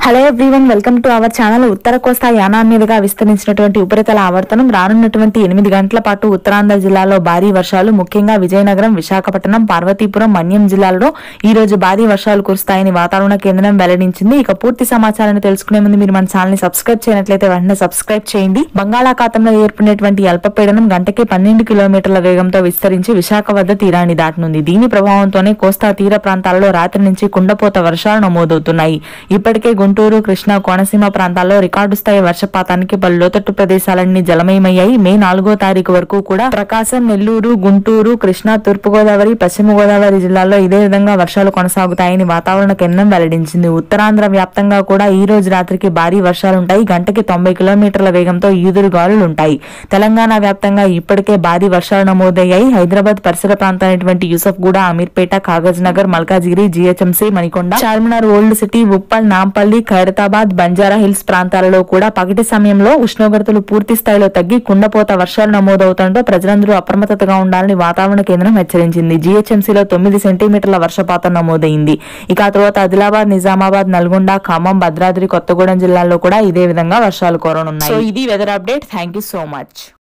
Hello everyone, welcome to our channel. ఉత్తర కోస్తా యానాం మీదుగా విస్తరించినటువంటి ఉపరితల ఆవర్తనం రానున్నటువంటి 8 గంటల పాటు ఉత్తరాంధ్ర జిల్లాలో భారీ వర్షాలు, ముఖ్యంగా విజయనగరం, విశాఖపట్నం, పార్వతీపురం, మన్యం జిల్లాల్లో ఈ రోజు భారీ వర్షాలు కురుస్తాయని వాతావరణ కేంద్రం వెల్లడించింది. ఇక పూర్తి సమాచారాన్ని తెలుసుకునే ముందు మీరు మన ఛానల్ ని సబ్స్క్రైబ్ చేయనట్లయితే వెంటనే సబ్స్క్రైబ్ చేయండి. బంగాళాఖాతంలో ఏర్పడినటువంటి అల్పపీడనం గంటకి 12 కిలోమీటర్ల వేగంతో విస్తరించి విశాఖ వద్ద తీరాన్ని దాటనుంది. దీని ప్రభావంతోనే కోస్తా తీర ప్రాంతాల్లో రాత్రి నుంచి కుండపోత వర్షాలు నమోదవుతున్నాయి. ఇప్పటికే గుంటూరు, కృష్ణా, కోనసీమ ప్రాంతాల్లో రికార్డు స్థాయి వర్షపాతానికి పలు లోతట్టు ప్రదేశాలన్నీ జలమయమయ్యాయి. మే 4వ తారీఖు వరకు కూడా ప్రకాశం, నెల్లూరు, గుంటూరు, కృష్ణా, తూర్పుగోదావరి, పశ్చిమ గోదావరి జిల్లాల్లో ఇదే విధంగా వర్షాలు కొనసాగుతాయని వాతావరణ కేంద్రం వెల్లడించింది. ఉత్తరాంధ్ర వ్యాప్తంగా కూడా ఈ రోజు రాత్రికి భారీ వర్షాలుంటాయి. గంటకి 90 కిలోమీటర్ల వేగంతో ఈదురు గాలులుంటాయి. తెలంగాణ వ్యాప్తంగా ఇప్పటికే భారీ వర్షాలు నమోదయ్యాయి. హైదరాబాద్ పరిసర ప్రాంతాలైనటువంటి Yousufguda, Ameerpet, Kagaz Nagar, Malkajgiri, GHMC, Manikonda, Charminar, Old City, Uppal, Nampally, Khairatabad, Banjara Hills ప్రాంతాలలో కూడా పగటి సమయంలో ఉష్ణోగ్రతలు పూర్తి స్థాయిలో తగ్గి కుండపోత వర్షాలు నమోదవుతుండటంతో ప్రజలందరూ అప్రమత్తతగా ఉండాలని వాతావరణ కేంద్రం హెచ్చరించింది. జీహెచ్ఎంసీలో 9 సెంటీమీటర్ల వర్షపాతం నమోదైంది. ఇక ఆ తర్వాత ఆదిలాబాద్, నిజామాబాద్, నల్గొండ, ఖమ్మం, భద్రాద్రి కొత్తగూడెం జిల్లాల్లో కూడా ఇదే విధంగా వర్షాలు కురవనున్నాయి. సో ఇది weather update. Thank you so much.